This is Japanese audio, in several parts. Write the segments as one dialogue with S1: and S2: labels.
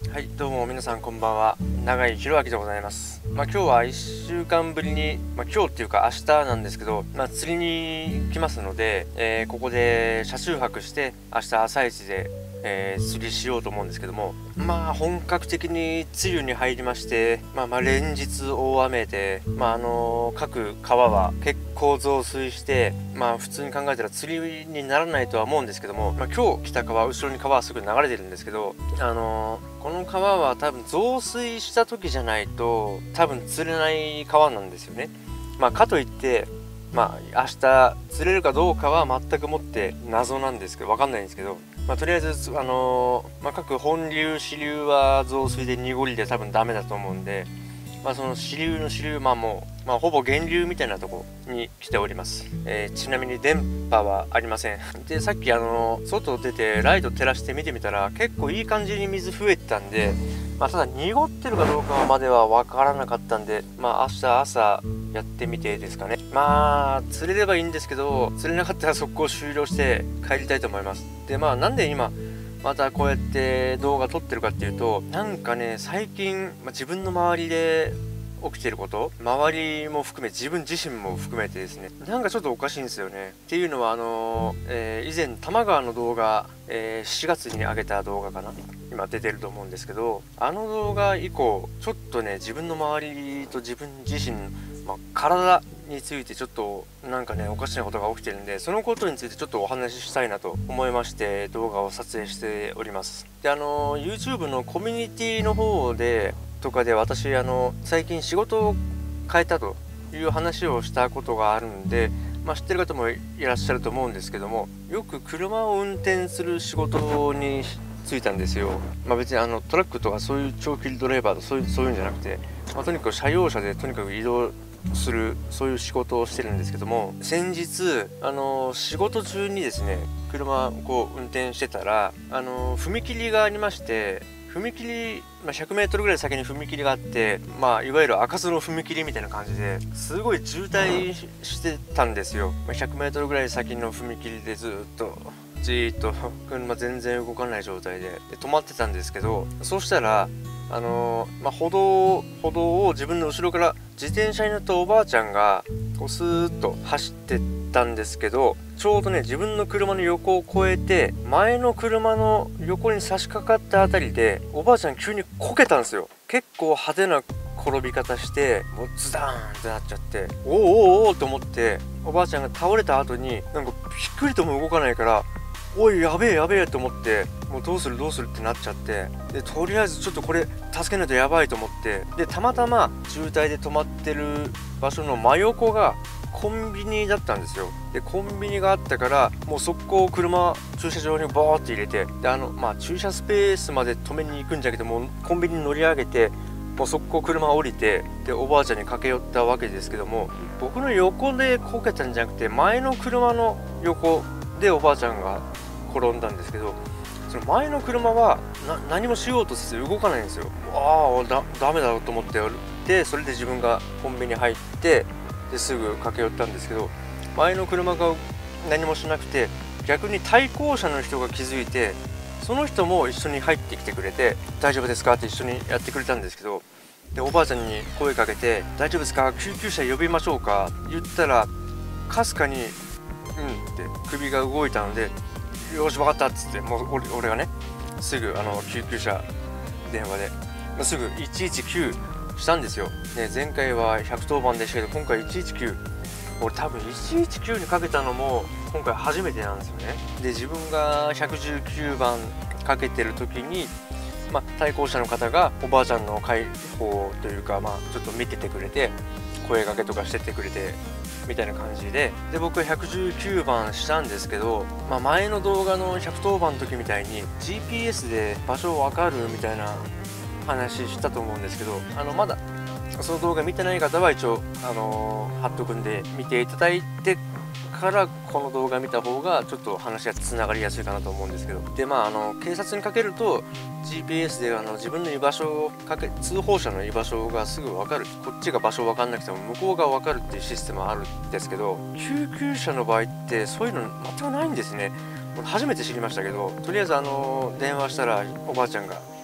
S1: はい、どうも皆さんこんばんは。永井弘明でございます。今日は1週間ぶりに、今日っていうか明日なんですけど、釣りに来ますので、ここで車中泊して明日朝一で、釣りしようと思うんですけども、本格的に梅雨に入りまして、連日大雨で、各川は結構増水して、普通に考えたら釣りにならないとは思うんですけども、今日来た川、後ろに川はすぐ流れてるんですけど、この川は多分増水した時じゃないと多分釣れない川なんですよね。かといって明日釣れるかどうかは全くもって謎なんですけど、分かんないんですけど、とりあえず各本流支流は増水で濁りで多分ダメだと思うんで、その支流の支流もう、ほぼ源流みたいなとこに来ております。ちなみに電波はありません。でさっき外出てライト照らして見てみたら結構いい感じに水増えてたんで、ただ濁ってるかどうかまでは分からなかったんで、明日朝やってみてですかね。釣れればいいんですけど、釣れなかったら速攻終了して帰りたいと思います。でなんで今またこうやって動画撮ってるかっていうと、なんかね最近、自分の周りで起きてること、周りも含め自分自身も含めてですね、なんかちょっとおかしいんですよね。っていうのは以前多摩川の動画、7月に上げた動画かな、今出てると思うんですけど、あの動画以降ちょっとね自分の周りと自分自身、体についてちょっとなんかねおかしなことが起きてるんで、そのことについてちょっとお話ししたいなと思いまして動画を撮影しております。でYouTube のコミュニティの方でとかで私最近仕事を変えたという話をしたことがあるんで、知ってる方もいらっしゃると思うんですけども、よく車を運転する仕事に就いたんですよ。別にトラックとかそういう長距離ドライバーとそういうんじゃなくて、とにかく車用車でとにかく移動する、そういう仕事をしてるんですけども、先日仕事中にですね車をこう運転してたら踏切がありまして、踏切、100m ぐらい先に踏切があって、いわゆる開かずの踏切みたいな感じですごい渋滞してたんですよ。100m ぐらい先の踏切でじーっと車全然動かない状態で止まってたんですけど、そうしたら歩道を自分の後ろから自転車に乗ったおばあちゃんがこうスーッと走ってったんですけど、ちょうどね自分の車の横を越えて前の車の横に差し掛かったあたりでおばあちゃん急にこけたんですよ。結構派手な転び方してもうズダーンってなっちゃって、おーと思って、おばあちゃんが倒れた後になんかぴっくりとも動かないから、おいやべえと思って、もうどうするってなっちゃって、でとりあえずちょっとこれ助けないとやばいと思って、でたまたま渋滞で止まってる場所の真横がコンビニだったんですよ。でコンビニがあったからもう速攻車駐車場にボーって入れて、で駐車スペースまで止めに行くんじゃなくて、もうコンビニに乗り上げてもう速攻車降りて、でおばあちゃんに駆け寄ったわけですけども、僕の横でこけたんじゃなくて前の車の横でおばあちゃんが転んだんですけど、その前の車は何もしようとせず動かないんですよ。ダメだろうと思って、でそれで自分がコンビニ入ってですぐ駆け寄ったんですけど、前の車が何もしなくて、逆に対向車の人が気づいて、その人も一緒に入ってきてくれて、大丈夫ですかって一緒にやってくれたんですけど、でおばあちゃんに声かけて、大丈夫ですか、救急車呼びましょうか言ったら、かすかにうんって首が動いたので、よし分かったっつって、もう俺がねすぐ救急車電話で、すぐ119したんですよ。ね、前回は110番でしたけど、今回119、俺多分119にかけたのも今回初めてなんですよね。で自分が119番かけてる時に、対向車の方がおばあちゃんの介抱というか、ちょっと見ててくれて、声掛けとかしててくれてみたいな感じで、僕は119番したんですけど、前の動画の110番の時みたいに GPS で場所分かるみたいな話したと思うんですけど、まだその動画見てない方は一応貼っとくんで見ていただいてからこの動画見た方がちょっと話がつながりやすいかなと思うんですけど、で警察にかけると GPS で自分の居場所を通報者の居場所がすぐ分かる、こっちが場所分かんなくても向こうが分かるっていうシステムあるんですけど、救急車の場合ってそういうの全くないんですね。初めて知りましたけど、とりあえず電話したらおばあちゃんが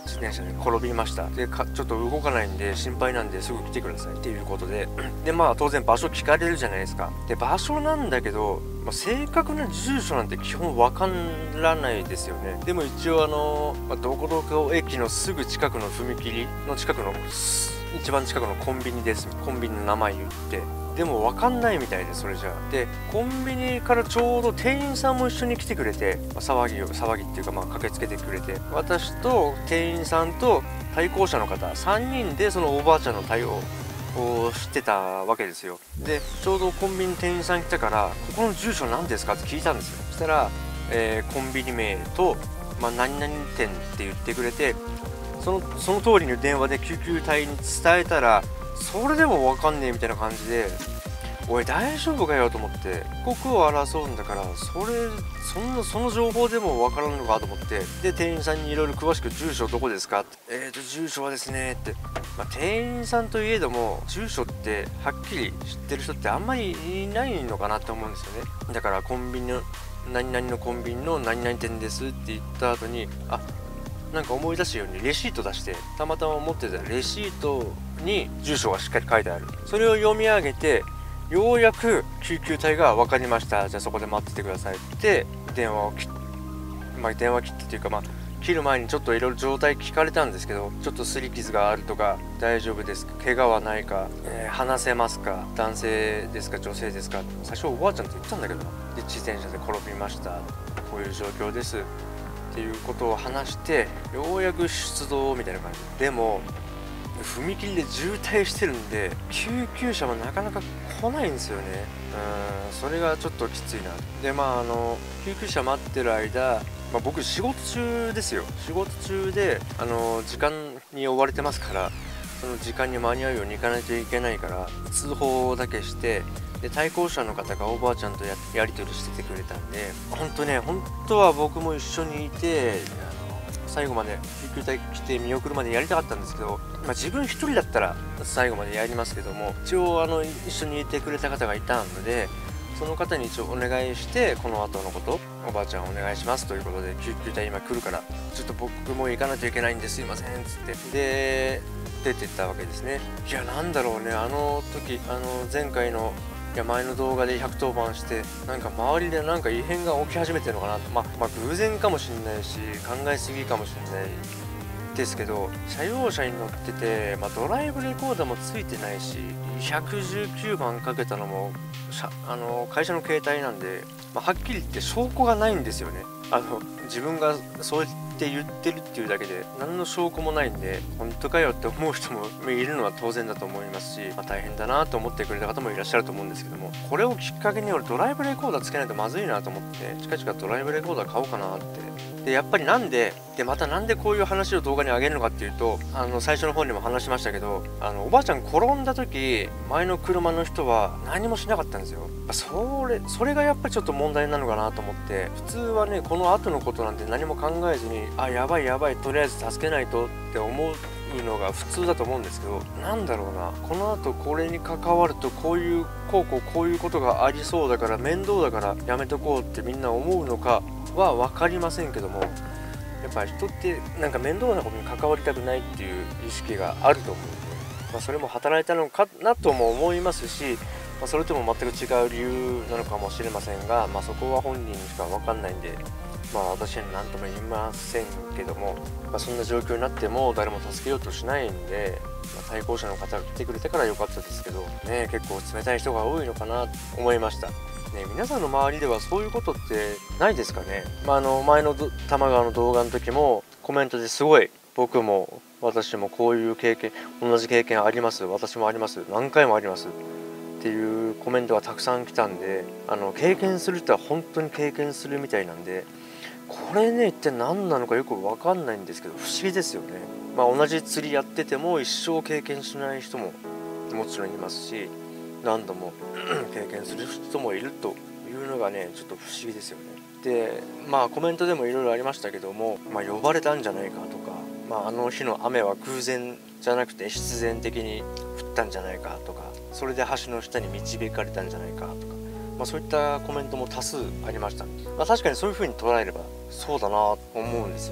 S1: 自転車で転びました。でちょっと動かないんで心配なんですぐ来てくださいっていうことででまあ当然場所聞かれるじゃないですか。で場所なんだけど、正確な住所なんて基本わからないですよね。でも一応どこどこ駅のすぐ近くの踏切の近くの一番近くのコンビニです。コンビニの名前言って、でも分かんないみたいで、それじゃあでコンビニからちょうど店員さんも一緒に来てくれて、騒ぎっていうか駆けつけてくれて、私と店員さんと対向車の方3人でそのおばあちゃんの対応をしてたわけですよ。でちょうどコンビニ店員さん来たから「ここの住所何ですか?」って聞いたんですよ。そしたら、コンビニ名と、何々店って言ってくれて、その通りに電話で救急隊に伝えたら、それでも分かんねえみたいな感じで、おい大丈夫かよと思って、刻を争うんだからその情報でも分からんのかと思って、で店員さんにいろいろ詳しく住所どこですかって、住所はですねって、店員さんといえども住所ってはっきり知ってる人ってあんまりいないのかなって思うんですよね。だからコンビニの何々のコンビニの何々店ですって言った後に、なんか思い出したようにレシート出して、たまたま持ってたレシートに住所がしっかり書いてある。それを読み上げて、ようやく救急隊が分かりました、じゃあそこで待っててくださいって電話切ってというか、切る前にちょっといろいろ状態聞かれたんですけど、ちょっと擦り傷があるとか、大丈夫ですか、怪我はないか、話せますか、男性ですか女性ですか、最初おばあちゃんって言ったんだけどな。で自転車で転びました、こういう状況ですっていうことを話して、ようやく出動みたいな感じでも踏切で渋滞してるんで救急車もなかなか来ないんですよね。それがちょっときついな。で救急車待ってる間、僕仕事中ですよ。仕事中で時間に追われてますから、その時間に間に合うように行かないといけないから通報だけして、で対向車の方がおばあちゃんとやり取りしててくれたんで、本当は僕も一緒にいて最後まで救急隊来て見送るまでやりたかったんですけど、自分一人だったら最後までやりますけども、一応一緒にいてくれた方がいたので、その方に一応お願いして、この後のことおばあちゃんお願いしますということで、救急隊今来るからちょっと僕も行かないといけないんですいませんっつって、で出てったわけですね。いやなんだろうね、時前回の前の動画で110番して、なんか周りでなんか異変が起き始めてるのかなと、偶然かもしれないし考えすぎかもしれないですけど、車用車に乗ってて、ドライブレコーダーもついてないし、119番かけたのも会社の携帯なんで、はっきり言って証拠がないんですよね。自分がそうやって言ってるっていうだけで何の証拠もないんで、本当かよって思う人もいるのは当然だと思いますし、大変だなと思ってくれた方もいらっしゃると思うんですけども、これをきっかけに俺ドライブレコーダーつけないとまずいなと思って、近々ドライブレコーダー買おうかなって。でやっぱりなんでこういう話を動画に上げるのかっていうと、最初の方にも話しましたけど、おばあちゃん転んだ時前の車の人は何もしなかったんですよ。それがやっぱりちょっと問題なのかなと思って、普通はねこの後のことなんて何も考えずに、やばいとりあえず助けないとって思うのが普通だと思うんですけど、なんだろうな、この後これに関わるとこういうことがありそうだから面倒だからやめとこうってみんな思うのかは分かりませんけども、やっぱり人ってなんか面倒なことに関わりたくないっていう意識があると思うんで、それも働いたのかなとも思いますし、それとも全く違う理由なのかもしれませんが、そこは本人しか分かんないんで、私に何とも言いませんけども、そんな状況になっても誰も助けようとしないんで、対向車の方が来てくれてから良かったですけどね、結構冷たい人が多いのかなと思いました。皆さんの周りではそういうことってないですかね。前の多摩川の動画の時もコメントですごい私もこういう同じ経験あります、私もあります、何回もありますっていうコメントがたくさん来たんで、経験する人は本当に経験するみたいなんで、これね一体何なのかよく分かんないんですけど、不思議ですよね。同じ釣りやってても一生経験しない人ももちろんいますし、何度も経験する人もいるというのがねちょっと不思議ですよね。でコメントでもいろいろありましたけども、呼ばれたんじゃないかとか、あの日の雨は偶然じゃなくて必然的に降ったんじゃないかとか、それで橋の下に導かれたんじゃないかとか、そういったコメントも多数ありました。確かにそういう風に捉えればそうだなと思うんですよね。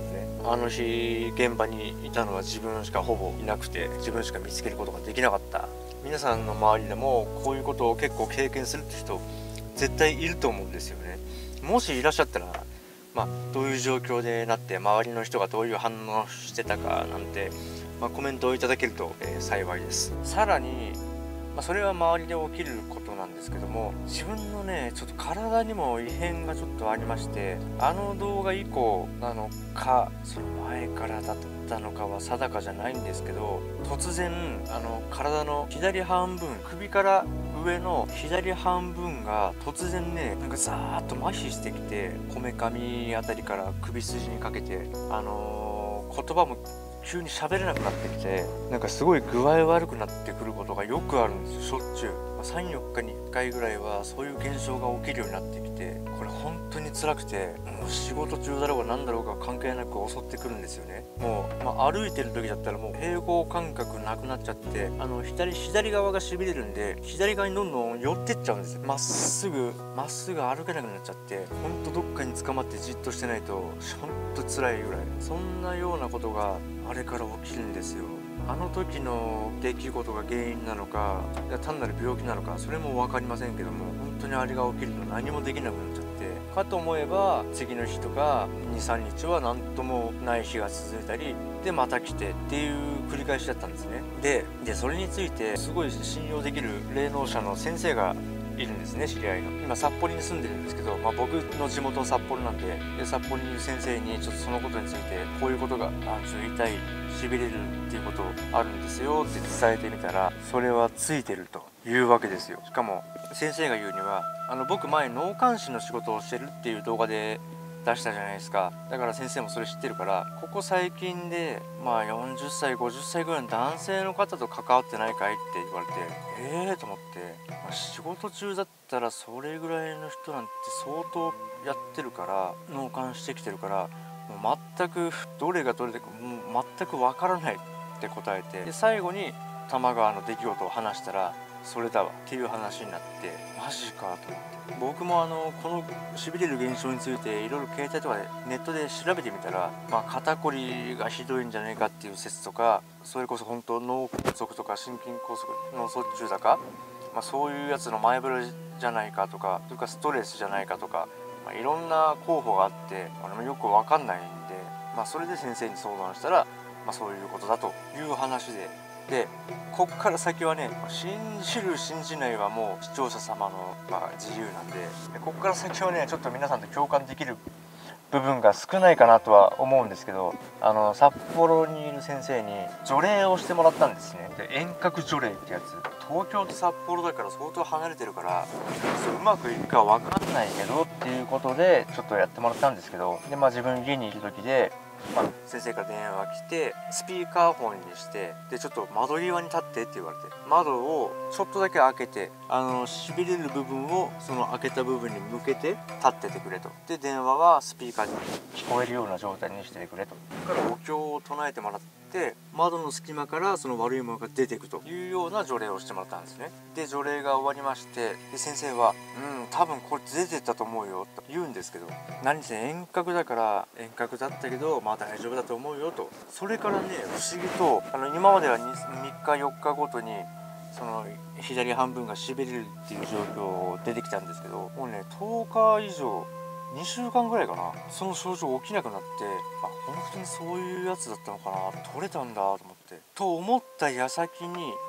S1: あの日現場にいたのは自分しかほぼいなくて、自分しか見つけることができなかった。皆さんの周りでもこういうことを結構経験するって人絶対いると思うんですよね。もしいらっしゃったら、どういう状況でなって周りの人がどういう反応してたかなんて、コメントをいただけると、幸いです。さらに、それは周りで起きることなんですけども、自分のねちょっと体にも異変がちょっとありまして、あの動画以降なのかその前からだったのかは定かじゃないんですけど、突然体の左半分、首から上の左半分が突然ねなんかザーッと麻痺してきて、こめかみあたりから首筋にかけて言葉も急に喋れなくなってきて、なんかすごい具合悪くなってくることがよくあるんですよ、しょっちゅう。3、4日に1回ぐらいはそういう現象が起きるようになってきて、これ本当に辛くて、もう仕事中だろうが何だろうが関係なく襲ってくるんですよね。もう、歩いてる時だったらもう平行感覚なくなっちゃって、左側がしびれるんで、左側にどんどん寄ってっちゃうんですよ。まっすぐ歩けなくなっちゃって、ほんとどっかに捕まってじっとしてないとほんと辛いぐらい、そんなようなことがあれから起きるんですよ。あの時の出来事が原因なのか、単なる病気なのか、それも分かりませんけども、本当にあれが起きると何もできなくなっちゃって、かと思えば次の日とか 2、3日は何ともない日が続いたりで、また来てっていう繰り返しだったんですね。でそれについてすごい信用できる霊能者の先生がいるんですね、知り合いの。今札幌に住んでるんですけど、僕の地元札幌なんで、札幌にいる先生にちょっとそのことについて、こういうことが痛い、しびれるっていうことあるんですよって伝えてみたら、それはついてるというわけですよ。しかも先生が言うには、僕前脳幹視の仕事をしてるっていう動画で出したじゃないですか。だから先生もそれ知ってるから、ここ最近で40歳50歳ぐらいの男性の方と関わってないかいって言われて、と思って、仕事中だったらそれぐらいの人なんて相当やってるから、脳幹してきてるから、もう全くどれがどれでかもう全くわからないって答えて、で最後に多摩川の出来事を話したら、それだわっていう話になって、マジかと思って。僕もこのしびれる現象についていろいろ携帯とかでネットで調べてみたら、肩こりがひどいんじゃないかっていう説とか、それこそ本当脳梗塞とか心筋梗塞、脳卒中だか、そういうやつの前触れじゃないかとか、それからストレスじゃないかとか、いろんな候補があって、よく分かんないんで、それで先生に相談したら、そういうことだという話で、こっから先はね、信じる信じないはもう視聴者様の、自由なんで、こっから先はねちょっと皆さんと共感できる部分が少ないかなとは思うんですけど、札幌にいる先生に除霊をしてもらったんですね。で遠隔除霊ってやつ、東京と札幌だから相当離れてるから、うまくいくか分かんないけどっていうことでちょっとやってもらったんですけど、で自分家にいる時で、先生から電話が来て、スピーカーフォンにして、でちょっと窓際に立ってって言われて、窓をちょっとだけ開けて、しびれる部分をその開けた部分に向けて立っててくれと。で電話はスピーカーに聞こえるような状態にしててくれと。だからお経を唱えてもらって、窓の隙間からその悪いものが出ていくというような除霊をしてもらったんですね。で除霊が終わりまして、で先生は多分これ出てったと思うよと言うんですけど、何せ遠隔だから遠隔だったけど大丈夫だと思うよと。それからね不思議と今までは 3日4日ごとにその左半分がしびれるっていう状況出てきたんですけど、もうね10日以上2週間ぐらいかな、その症状起きなくなって、本当にそういうやつだったのかな、取れたんだと思ってと思った矢先に2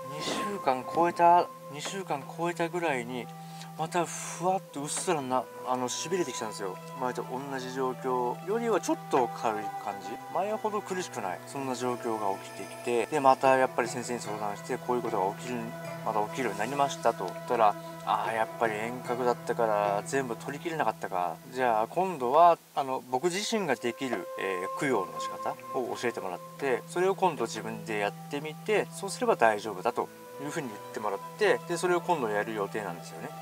S1: 週間超えたぐらいにまたふわっとうっすらしびれてきたんですよ。前と同じ状況よりはちょっと軽い感じ、前ほど苦しくない、そんな状況が起きてきて、でまたやっぱり先生に相談して、こういうことがまた起きるようになりましたと言ったら、やっぱり遠隔だったから全部取り切れなかったか、じゃあ今度は僕自身ができる、供養の仕方を教えてもらって、それを今度自分でやってみて、そうすれば大丈夫だというふうに言ってもらって、でそれを今度やる予定なんですよね。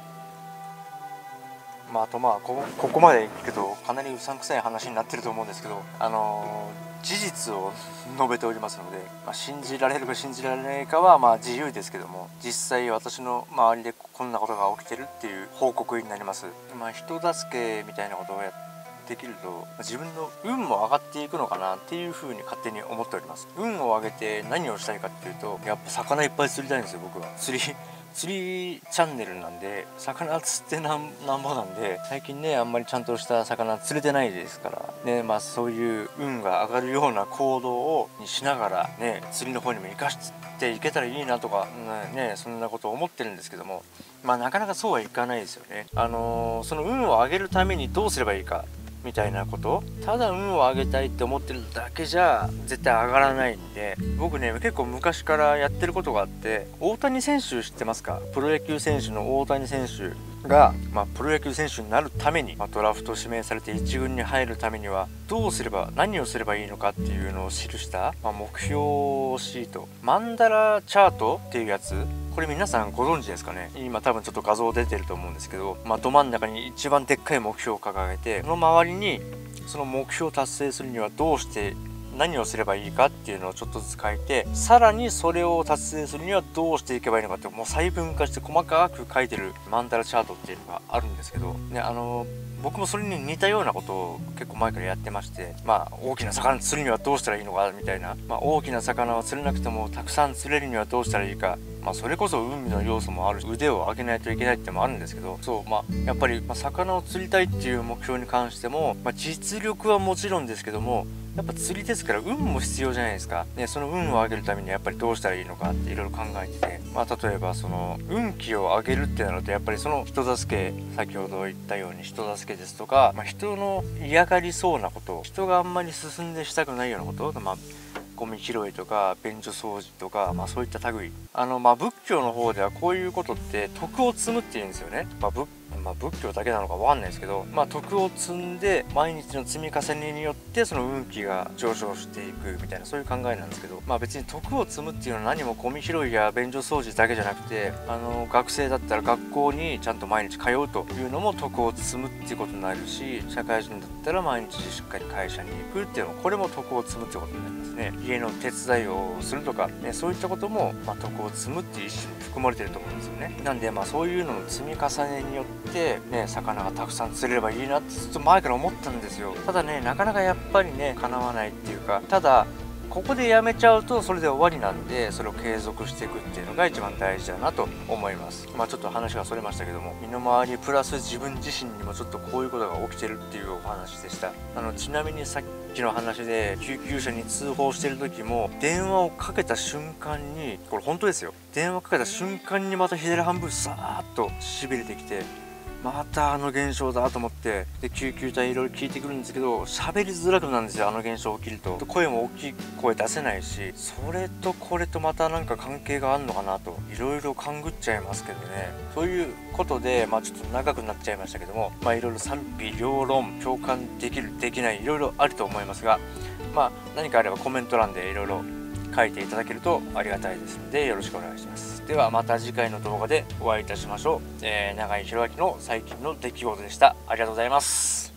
S1: ここまで聞くとかなりうさんくさい話になってると思うんですけど、事実を述べておりますので、信じられるか信じられないかは自由ですけども、実際私の周りでこんなことが起きてるっていう報告になります。人助けみたいなことをやっできると自分の運も上がっていくのかなっていう風に勝手に思っております。運を上げて何をしたいかっていうと、やっぱ魚いっぱい釣りたいんですよ。僕は釣りチャンネルなんで、魚釣ってなんぼなんで、最近ねあんまりちゃんとした魚釣れてないですからね。そういう運が上がるような行動をしながらね、釣りの方にも生かしていけたらいいなとかね、そんなことを思ってるんですけども、なかなかそうはいかないですよね。その運を上げるためにどうすればいいかみたいなこと、ただ運を上げたいって思ってるだけじゃ絶対上がらないんで、僕ね結構昔からやってることがあって、大谷選手知ってますか？プロ野球選手の大谷選手が、プロ野球選手になるために、ドラフト指名されて1軍に入るためにはどうすれば何をすればいいのかっていうのを記した、目標シート、マンダラチャートっていうやつ、これ皆さんご存知ですかね？今多分ちょっと画像出てると思うんですけど、ど真ん中に一番でっかい目標を掲げて、その周りにその目標を達成するにはどうして何をすればいいかっていうのをちょっとずつ書いて、さらにそれを達成するにはどうしていけばいいのかって、もう細分化して細かく書いてるマンダラチャートっていうのがあるんですけどね、僕もそれに似たようなことを結構前からやってまして、大きな魚釣るにはどうしたらいいのかみたいな、大きな魚を釣れなくてもたくさん釣れるにはどうしたらいいか、それこそ運の要素もあるし、腕を上げないといけないってのもあるんですけど、やっぱり、魚を釣りたいっていう目標に関しても、実力はもちろんですけども、やっぱ釣りですから運も必要じゃないですか。ね、その運を上げるためにやっぱりどうしたらいいのかっていろいろ考えてて、例えばその運気を上げるってなると、やっぱりその人助け、先ほど言ったように人助けですとか、人の嫌がりそうなこと、人があんまり進んでしたくないようなこと、ゴミ拾いとか便所掃除とか、そういった類、仏教の方ではこういうことって徳を積むっていうんですよね。仏教だけなのかわかんないですけど、徳を積んで毎日の積み重ねによってその運気が上昇していくみたいな、そういう考えなんですけど、別に徳を積むっていうのは何もゴミ拾いや便所掃除だけじゃなくて、学生だったら学校にちゃんと毎日通うというのも徳を積むっていうことになるし、社会人だったら毎日しっかり会社に行くっていうのも、これも徳を積むってことになりますね。家の手伝いをするとか、ね、そういったことも、徳を積むっていう意思に含まれてると思うんですよね。なんでそういうのの積み重ねによってね、魚がたくさん釣れればいいなってずっと前から思ったんですよ。ただね、なかなかやっぱりね叶わないっていうか、ただここでやめちゃうとそれで終わりなんで、それを継続していくっていうのが一番大事だなと思います。ちょっと話がそれましたけども、身の回りプラス自分自身にもちょっとこういうことが起きてるっていうお話でした。ちなみにさっきの話で救急車に通報してる時も、電話をかけた瞬間に、これ本当ですよ、電話かけた瞬間にまた左半分さーっとしびれてきて、またあの現象だと思って、で救急隊いろいろ聞いてくるんですけど、喋りづらくなるんですよ。あの現象起きると声も大きい声出せないし、それとこれとまたなんか関係があるのかなといろいろ勘ぐっちゃいますけどね。そういうことでちょっと長くなっちゃいましたけども、いろいろ賛否両論、共感できるできない、いろいろあると思いますが、何かあればコメント欄でいろいろ書いていただけるとありがたいですので、よろしくお願いします。ではまた次回の動画でお会いいたしましょう。永井宏明の最近の出来事でした。ありがとうございます。